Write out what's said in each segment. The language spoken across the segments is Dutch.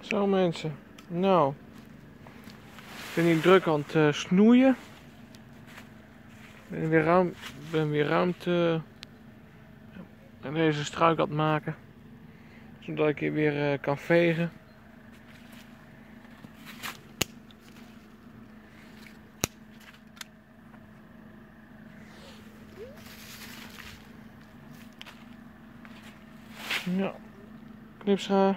Zo mensen, nou, ik ben hier druk aan het snoeien. Ik ben weer ruimte aan deze struik aan het maken, zodat ik hier weer kan vegen. Ja, knipschaar.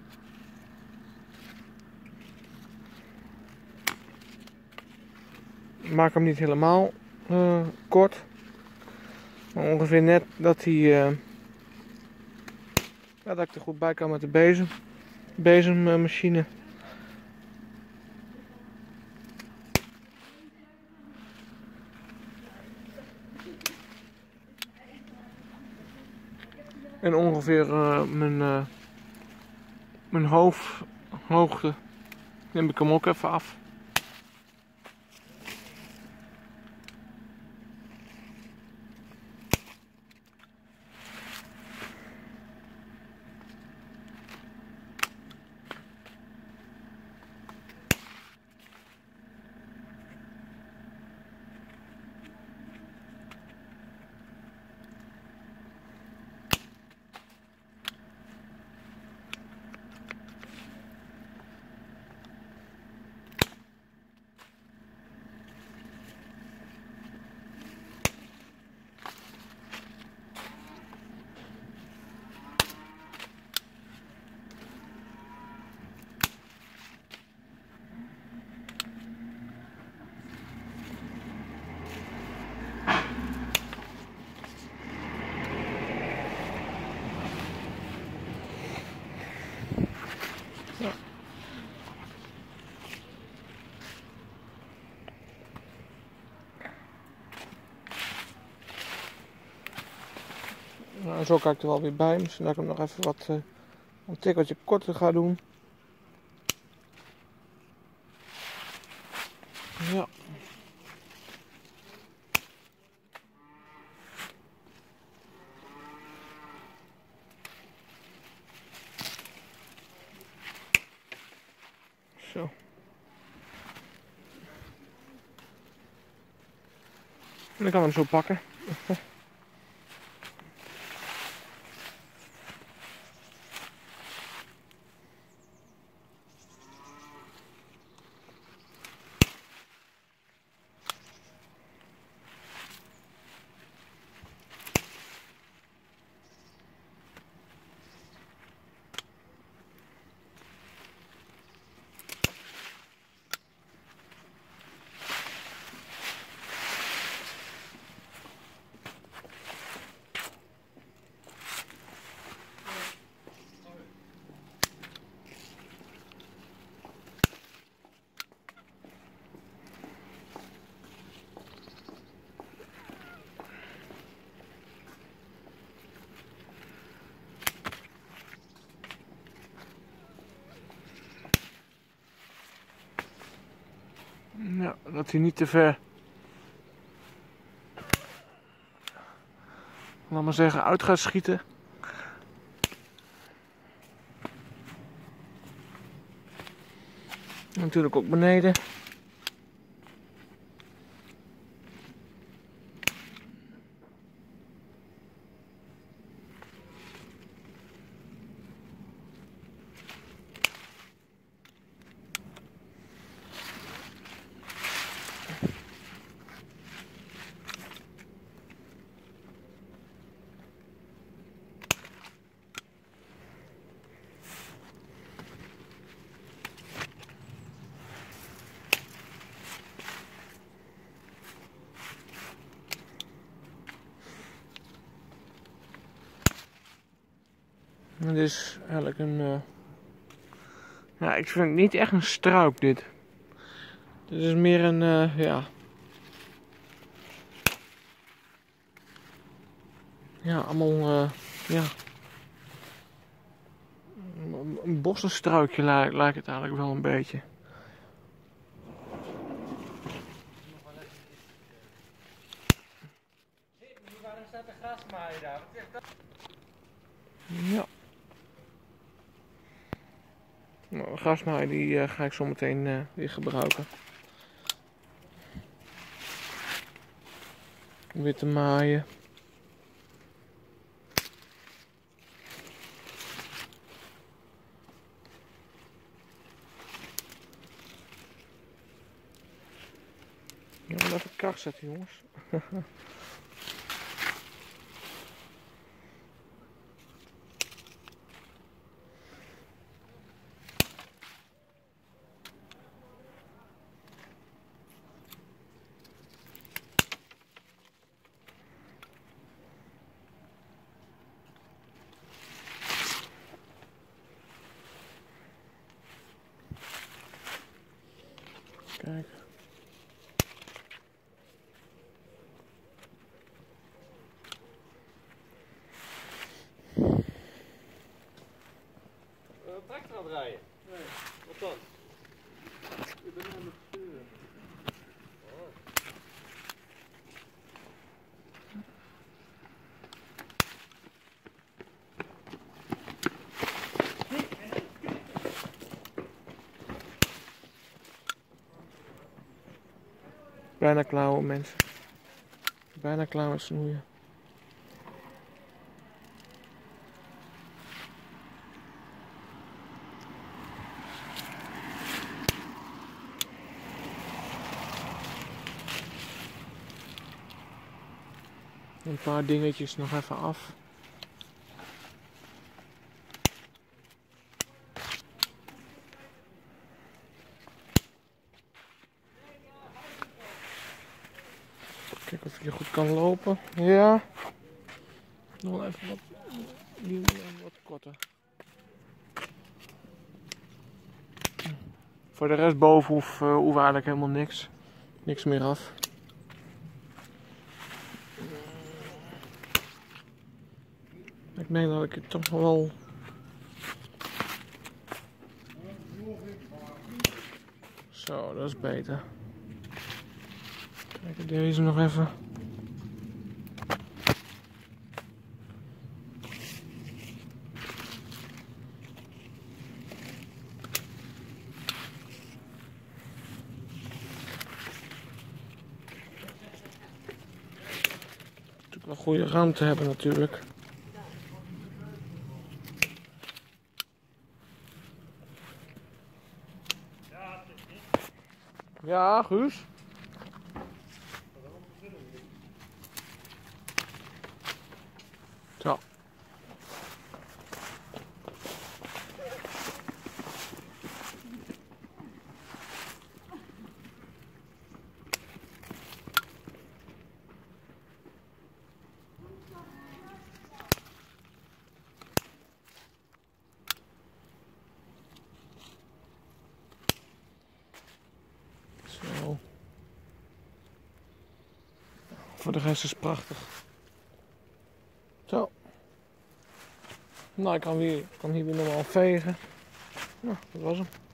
Ik maak hem niet helemaal kort, maar ongeveer net dat hij ja, dat ik er goed bij kan met de bezemmachine. En ongeveer mijn hoofdhoogte neem ik hem ook even af. Ja. Nou, zo kan ik er wel weer bij. Misschien dat ik hem nog even een tikkeltje korter ga doen. Ja. Zo. En dan kan ik hem zo pakken. Ja, dat hij niet te ver, laat maar zeggen, uit gaat schieten. En natuurlijk ook beneden. Het is eigenlijk een... ja, ik vind het niet echt een struik dit. Dit is meer een, ja... Ja, allemaal, ja... Een bossenstruikje lijkt het eigenlijk wel een beetje. Waarom staat de grasmaaier daar? Wat zegt dat? Ja. Nou, de grasmaaier die ga ik zo meteen weer gebruiken. Om weer te maaien. Ik moet even kracht zetten, jongens. Kijk. Tractor aan het rijden? Nee. Wat dan? Ik ben aan het sturen. Bijna klaar hoor, mensen. Bijna klaar met snoeien. Een paar dingetjes nog even af. Kijk of je goed kan lopen. Ja. Nog even wat. Die moet even wat korter. Voor de rest boven hoeven eigenlijk helemaal niks. Niks meer af. Ik denk dat ik het toch wel. Zo, dat is beter. Kijk, deze nog even. Wel goede ruimte hebben natuurlijk. Ja, Guus. Zo. Zo. Voor de rest is het prachtig. Zo. Nou, ik kan hier weer normaal vegen. Nou, dat was hem.